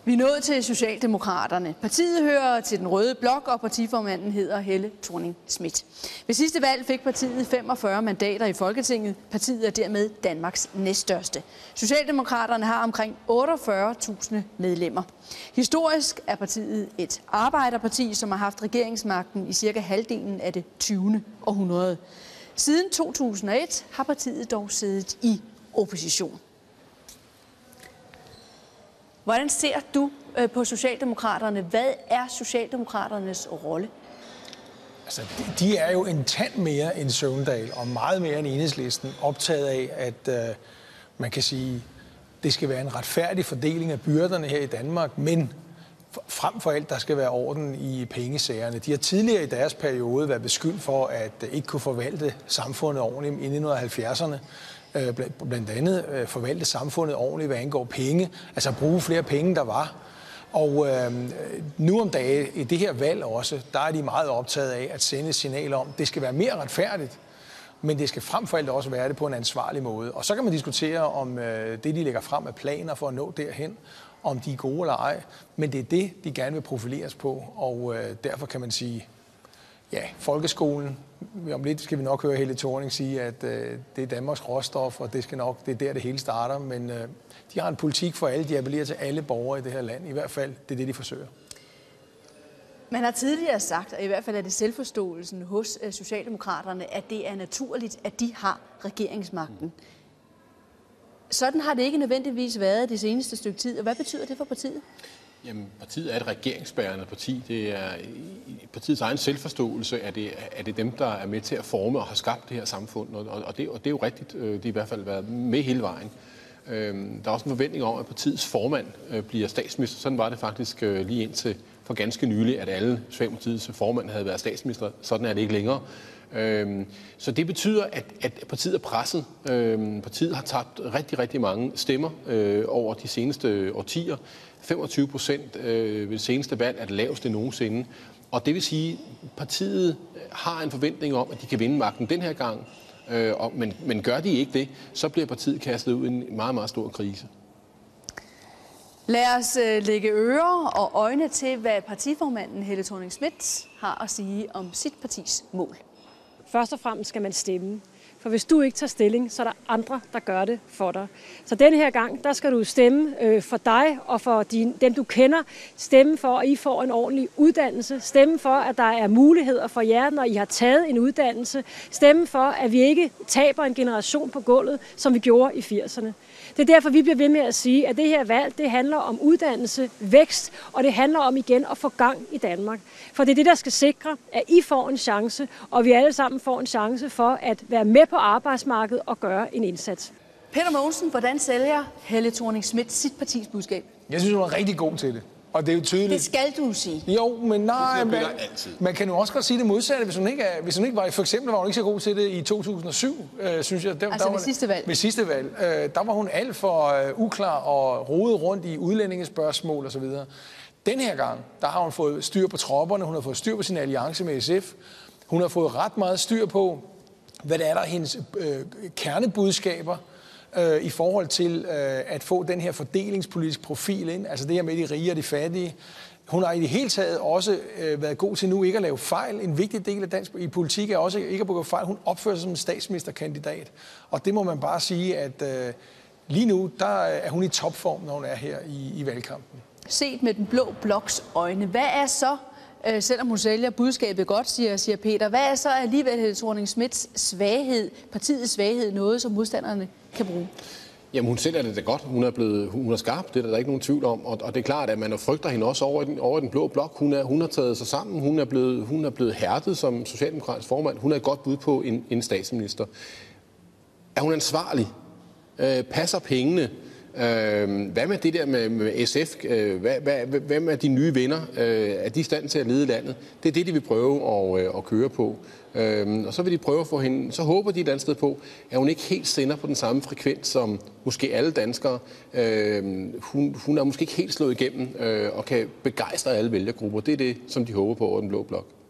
Vi er nået til Socialdemokraterne. Partiet hører til den røde blok, og partiformanden hedder Helle Thorning-Schmidt. Ved sidste valg fik partiet 45 mandater i Folketinget. Partiet er dermed Danmarks næststørste. Socialdemokraterne har omkring 48.000 medlemmer. Historisk er partiet et arbejderparti, som har haft regeringsmagten i cirka halvdelen af det 20. århundrede. Siden 2001 har partiet dog siddet i opposition. Hvordan ser du på Socialdemokraterne? Hvad er Socialdemokraternes rolle? Altså, de er jo en tand mere end Søvndal og meget mere end Enhedslisten optaget af, at man kan sige, det skal være en retfærdig fordeling af byrderne her i Danmark, men frem for alt, der skal være orden i pengesagerne. De har tidligere i deres periode været beskyldt for at ikke kunne forvalte samfundet ordentligt i 1970'erne. Blandt andet forvalte samfundet ordentligt, hvad angår penge, altså bruge flere penge, der var. Og nu om dagen, i det her valg også, der er de meget optaget af at sende et signal om, at det skal være mere retfærdigt, men det skal frem for alt også være det på en ansvarlig måde. Og så kan man diskutere, om det, de lægger frem af planer for at nå derhen, om de er gode eller ej. Men det er det, de gerne vil profileres på, og derfor kan man sige, ja, folkeskolen, om lidt skal vi nok høre Helle Thorning sige, at det er Danmarks råstof, og det er der, det hele starter. Men de har en politik for alle, de appellerer til alle borgere i det her land. I hvert fald, det er det, de forsøger. Man har tidligere sagt, og i hvert fald er det selvforståelsen hos Socialdemokraterne, at det er naturligt, at de har regeringsmagten. Sådan har det ikke nødvendigvis været det seneste stykke tid. Og hvad betyder det for partiet? Jamen, partiet er et regeringsbærende parti. Det er i partiets egen selvforståelse, er det dem, der er med til at forme og har skabt det her samfund. Og det er jo rigtigt. De har i hvert fald været med hele vejen. Der er også en forventning om, at partiets formand bliver statsminister. Sådan var det faktisk lige indtil for ganske nylig, at alle Socialdemokratiets formand havde været statsminister. Sådan er det ikke længere. Så det betyder, at partiet er presset. Partiet har tabt rigtig, rigtig mange stemmer over de seneste årtier. 25% ved det seneste valg er det laveste nogensinde. Og det vil sige, at partiet har en forventning om, at de kan vinde magten den her gang. Men gør de ikke det, så bliver partiet kastet ud i en meget, meget stor krise. Lad os lægge ører og øjne til, hvad partiformanden Helle Thorning-Schmidt har at sige om sit partis mål. Først og fremmest skal man stemme. For hvis du ikke tager stilling, så er der andre, der gør det for dig. Så denne her gang, der skal du stemme for dig og for dem, du kender. Stemme for, at I får en ordentlig uddannelse. Stemme for, at der er muligheder for jer, når I har taget en uddannelse. Stemme for, at vi ikke taber en generation på gulvet, som vi gjorde i 80'erne. Det er derfor, vi bliver ved med at sige, at det her valg, det handler om uddannelse, vækst, og det handler om igen at få gang i Danmark. For det er det, der skal sikre, at I får en chance, og vi alle sammen får en chance for at være med på arbejdsmarkedet og gøre en indsats. Peter Mogensen, hvordan sælger Helle Thorning-Schmidt sit partis budskab? Jeg synes, hun er rigtig god til det. Og det er jo tydeligt. Det skal du sige. Jo, men nej, man kan jo også godt sige det modsatte, hvis hun ikke var, for eksempel var hun ikke så god til det i 2007, synes jeg. Altså ved sidste valg? Ved sidste valg. Der var hun alt for uklar og rodet rundt i udlændingespørgsmål og så videre. Den her gang, der har hun fået styr på tropperne, hun har fået styr på sin alliance med SF, hun har fået ret meget styr på, hvad det er, der er hendes kernebudskaber, i forhold til at få den her fordelingspolitiske profil ind, altså det her med de rige og de fattige. Hun har i det hele taget også været god til nu ikke at lave fejl. En vigtig del af dansk politik er også ikke at begå fejl. Hun opfører sig som en statsministerkandidat. Og det må man bare sige, at lige nu, der er hun i topform, når hun er her i valgkampen. Set med den blå bloks øjne, hvad er så, selvom hun sælger budskabet godt, siger Peter, hvad er så alligevel Helle Thorning-Schmidts svaghed, partiets svaghed, noget som modstanderne kan bruge? Jamen, hun sælger det da godt. Hun er skarp, det er der ikke nogen tvivl om. Og det er klart, at man frygter hende også over den blå blok. Hun har taget sig sammen. Hun er blevet hærdet som socialdemokratisk formand. Hun er et godt bud på en statsminister. Er hun ansvarlig? Passer pengene? Hvad med det der med SF? Hvad med de nye venner? Er de i stand til at lede landet? Det er det, de vil prøve at køre på. Og så vil de prøve at få hende, så håber de et andet sted på, at hun ikke helt sender på den samme frekvens som måske alle danskere. Hun er måske ikke helt slået igennem og kan begejstre alle vælgergrupper. Det er det, som de håber på over den blå blok.